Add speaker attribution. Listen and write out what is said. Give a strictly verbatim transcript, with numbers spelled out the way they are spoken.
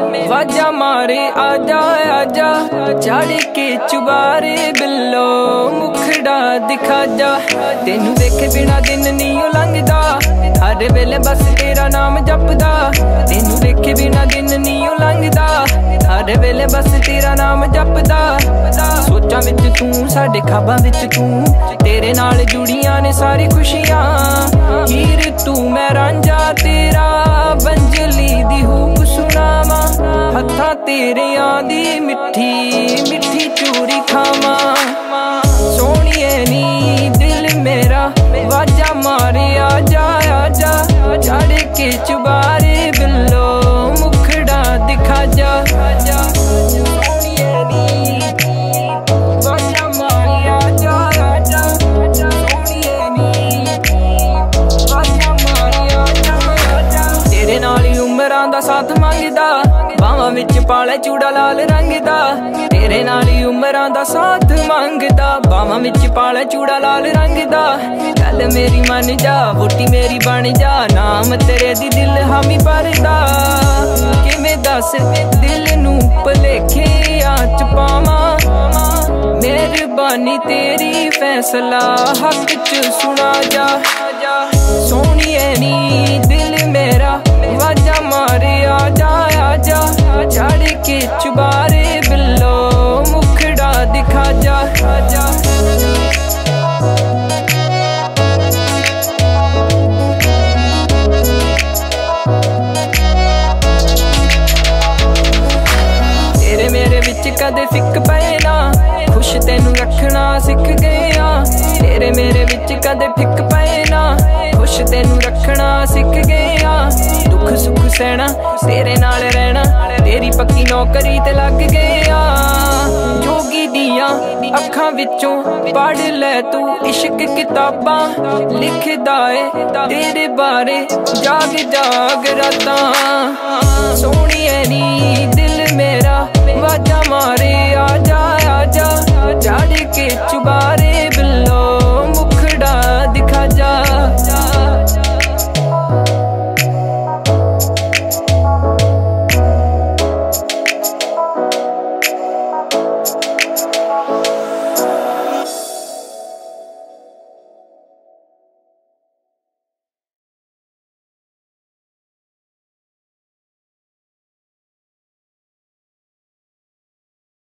Speaker 1: वाजा मारे आजा आजा चढ़ के चुबारे बिल्लो मुखड़ा दिखा जा। तेनू देखे बिना दिन नहीं लंघदा हर वेले बस तेरा नाम जपदा। तेनू देखे बिना दिन नहीं लंघदा हर वेले बस तेरा नाम जपदा। सोचां विच तू साडे ख्वाबां विच तू तेरे नाल जुड़ियां ने सारी खुशियां। हीर तू मैं रांझा तेरा बंजली दी हूब सुनावा। हत्थां तेरियां दी मिठी मिठी चूरी खावां। सोहणिए नी दिल मेरा वाजा मारे आजा आजा चढ़ के चुबारे बिल्लो मुखड़ा दिखा जा। सोहणिए नी वाजा मारे आजा आजा सोहणिए नी वाजा मारे आजा आजा। तेरे नाल ही उमरां दा साथ मंगदा बावां विच पाले चूड़ा लाल रंग दा। तेरे नाल ही उमरां दा साथ मंगदा बावां विच पाले चूड़ा लाल रंग दा। गल मेरी मन जा वोटी मेरी बन जा नाम तेरे दी दिल हामी भरदा। किवें दस दिल नू भलेखे च पावां। मेहरबानी तेरी फैसला हक च सुना जा। सोहणिए नी दिल मेरा वाजा मारे आजा आजा चढ़ के चुबारे बिल्लो मुखड़ा दिखा जा। तेरे मेरे विच कदे फिक पए ना खुश तेनू रखना सिख गए आ। तेरे मेरे विच कदे फिक पए ना खुश तेनू रखना सिख गए आ। दुख सुख सहना तेरे नाल रहना तेरी पक्की नौकरी ते लग गए आ। जोगी दियां अखां विचों पढ़ ले तू इश्क किताबां लिखदा ए तेरे बारे जाग जाग रातां। सोहणिए नी